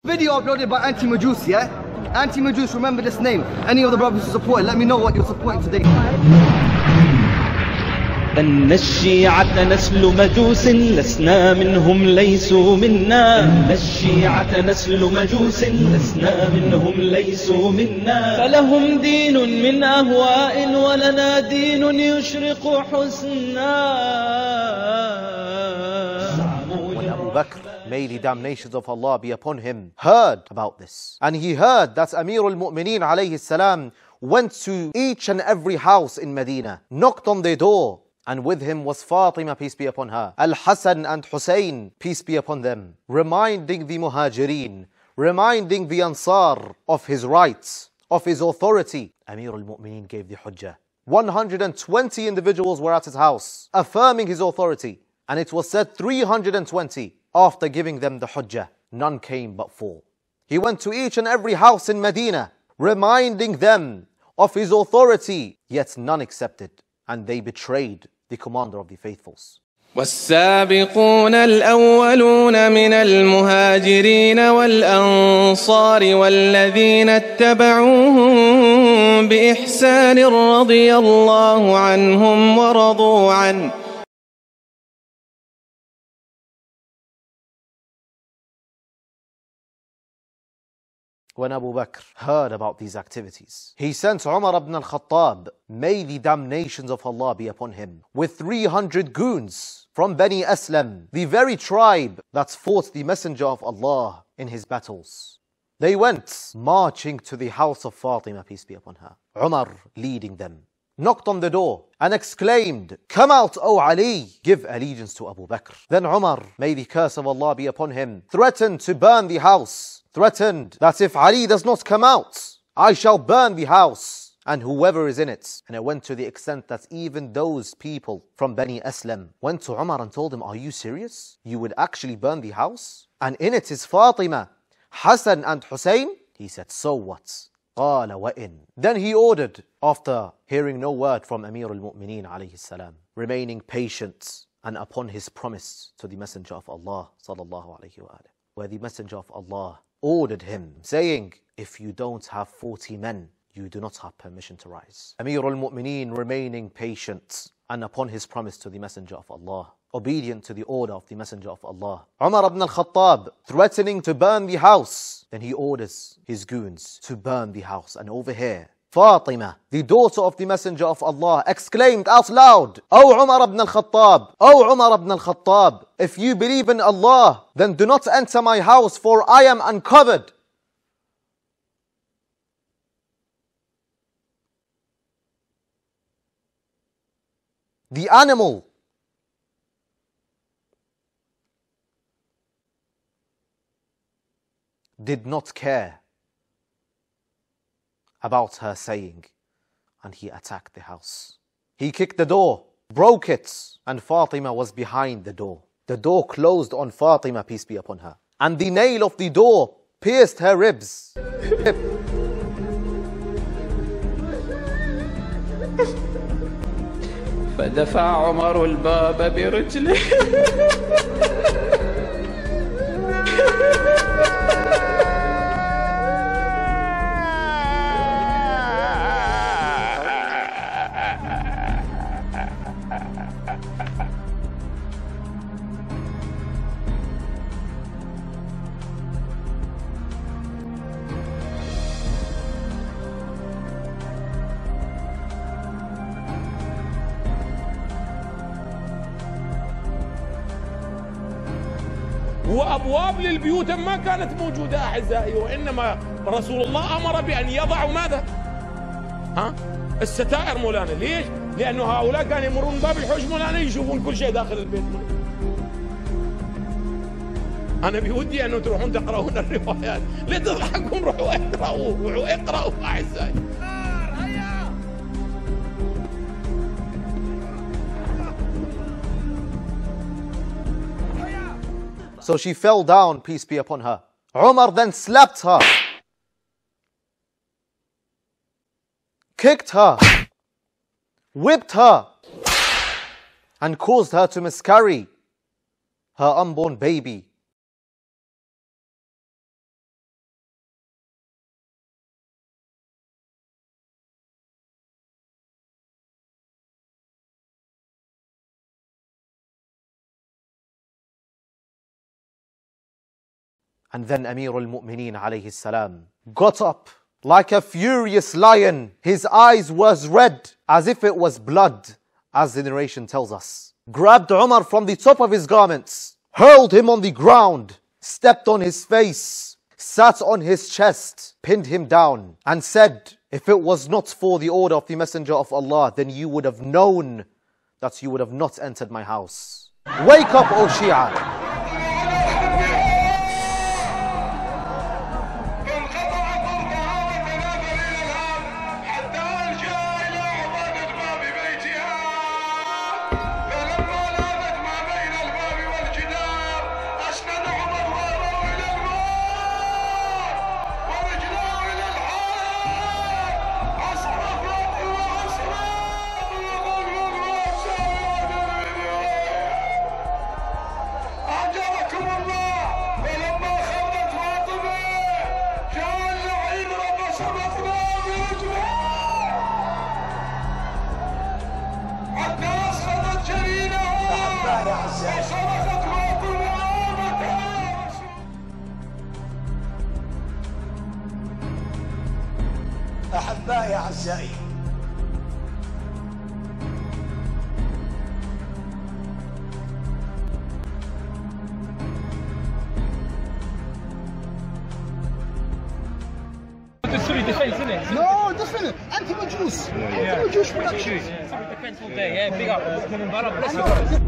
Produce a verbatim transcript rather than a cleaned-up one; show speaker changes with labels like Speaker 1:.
Speaker 1: Video uploaded by ANTI-MAJOS, yeah? ANTI-MAJOS, remember this name. Any of the brothers who support it, let me know what you're supporting today.
Speaker 2: أن الشيعة نسل مجوس لسنا منهم ليسوا منا أن الشيعة نسل مجوس لسنا منهم ليسوا منا فلهم دين من أهواء ولنا دين يشرق حسنا.
Speaker 3: When Abu Bakr, may the damnations of Allah be upon him, heard about this, and he heard that Amir al-Mu'mineen alayhi salam went to each and every house in Medina, knocked on their door, and with him was Fatimah, peace be upon her, Al-Hasan and Hussein, peace be upon them, reminding the Muhajireen, reminding the Ansar of his rights, of his authority. Amir al-Mu'mineen gave the Hujjah. one hundred twenty individuals were at his house, affirming his authority. And it was said three hundred twenty, after giving them the Hujjah, none came but four. He went to each and every house in Medina, reminding them of his authority, yet none accepted, and they betrayed the commander of the faithfuls.
Speaker 4: والسابقون الأولون من المهاجرين والأنصار والذين اتبعوهم بإحسان رضي الله عنهم ورضوا عنه.
Speaker 3: When Abu Bakr heard about these activities, he sent Omar ibn al-Khattab, may the damnations of Allah be upon him, with three hundred goons from Bani Aslam, the very tribe that fought the Messenger of Allah in his battles. They went marching to the house of Fatimah, peace be upon her. Umar leading them, knocked on the door and exclaimed, "Come out, O Ali, give allegiance to Abu Bakr." Then Umar, may the curse of Allah be upon him, threatened to burn the house. Threatened that if Ali does not come out, I shall burn the house and whoever is in it. And it went to the extent that even those people from Bani Aslam went to Umar and told him, "Are you serious? You would actually burn the house? And in it is Fatimah, Hassan and Hussein?" He said, "So what?" قال وإن. Then he ordered, after hearing no word from Amir al-Mu'mineen alayhi salam, remaining patient and upon his promise to the Messenger of Allah sallallahu alayhi wa alayhi, where the Messenger of Allah ordered him, saying, "If you don't have forty men, you do not have permission to rise." Amir al-Mu'mineen remaining patient and upon his promise to the Messenger of Allah, obedient to the order of the Messenger of Allah. Umar ibn al-Khattab threatening to burn the house. Then he orders his goons to burn the house. And over here, Fatimah, the daughter of the Messenger of Allah, exclaimed out loud, "O Umar ibn al-Khattab, O Umar ibn al-Khattab, if you believe in Allah, then do not enter my house, for I am uncovered." The animal did not care about her saying, and he attacked the house. He kicked the door, broke it, and Fatimah was behind the door. The door closed on Fatimah, peace be upon her, and the nail of the door pierced her ribs.
Speaker 4: فدفع عمر الباب برجله.
Speaker 5: وأبواب للبيوت ما كانت موجودة أعزائي، وإنما رسول الله أمر بأن يضعوا ماذا؟ ها؟ الستائر مولانا. ليش؟ لأنه هؤلاء كانوا يمرون باب الحوش مولانا يشوفون كل شيء داخل البيت مولانا. أنا بودي أنه تروحون تقرؤون الروايات، لا تضحكون، روحوا اقرأوا، روحوا اقرأوا أعزائي.
Speaker 3: So she fell down, peace be upon her. Umar then slapped her, kicked her, whipped her, and caused her to miscarry her unborn baby. And then Amir al-Mu'mineen alayhi salam got up like a furious lion. His eyes was red as if it was blood, as the narration tells us. Grabbed Umar from the top of his garments, hurled him on the ground, stepped on his face, sat on his chest, pinned him down, and said, if it was not for the order of the Messenger of Allah, then you would have known that you would have not entered my house. Wake up, O Shia!
Speaker 6: أحبائي أعزائي،
Speaker 1: No, definitely. Anti-Majos. Anti-Majos production.
Speaker 7: Defense all day, yeah. Big up. Bless you.